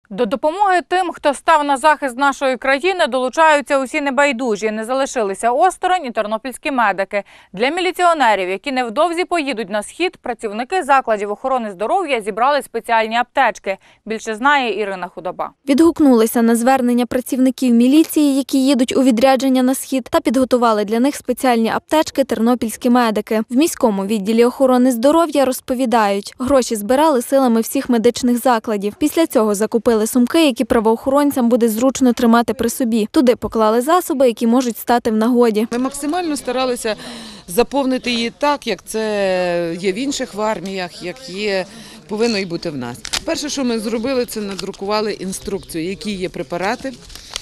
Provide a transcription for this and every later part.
До допомоги тим, хто став на захист нашої країни, долучаються усі небайдужі. Не залишилися осторонь і тернопільські медики. Для міліціонерів, які невдовзі поїдуть на схід, працівники закладів охорони здоров'я зібрали спеціальні аптечки. Більше знає Ірина Худоба. Відгукнулися на звернення працівників міліції, які їдуть у відрядження на схід, та підготували для них спеціальні аптечки тернопільські медики. В міському відділі охорони здоров'я розповідають, гроші збирали силами всіх медичних закладів. Після цього закупили сумки, які правоохоронцям буде зручно тримати при собі. Туди поклали засоби, які можуть стати в нагоді. Ми максимально старалися заповнити її так, як це є в інших арміях, як є, повинно і бути в нас. Перше, що ми зробили, це надрукували інструкцію, які є препарати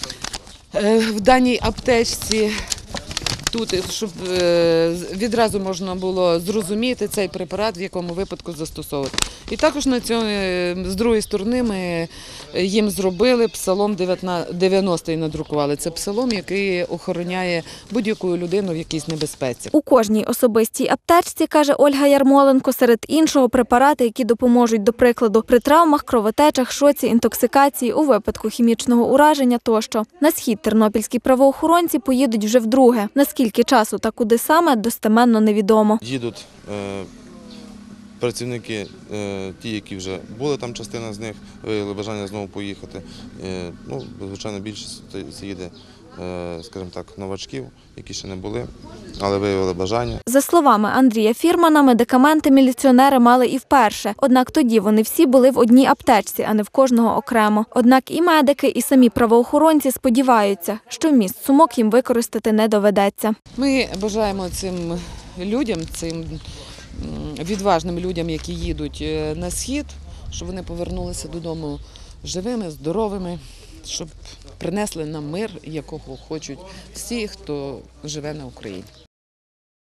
в даній аптечці. Тут, щоб відразу можна було зрозуміти цей препарат, в якому випадку застосовувати. І також на цьому, з другої сторони, ми їм зробили псалом 90-й надрукували. Це псалом, який охороняє будь-яку людину в якійсь небезпеці. У кожній особистій аптечці, каже Ольга Ярмоленко, серед іншого препарати, які допоможуть, до прикладу, при травмах, кровотечах, шоці, інтоксикації, у випадку хімічного ураження тощо. На схід тернопільські правоохоронці поїдуть вже вдруге. Скільки часу та куди саме, достеменно невідомо. Їдуть працівники, ті, які вже були там, частина з них, виявили бажання знову поїхати. Звичайно, більшість їде, скажімо так, новачків, які ще не були, але виявили бажання. За словами Андрія Фірмана, медикаменти міліціонери мали і вперше. Однак тоді вони всі були в одній аптечці, а не в кожного окремо. Однак і медики, і самі правоохоронці сподіваються, що вміст сумок їм використати не доведеться. Ми бажаємо цим людям, цим відважним людям, які їдуть на схід, щоб вони повернулися додому живими, здоровими, щоб принесли нам мир, якого хочуть всі, хто живе на Україні.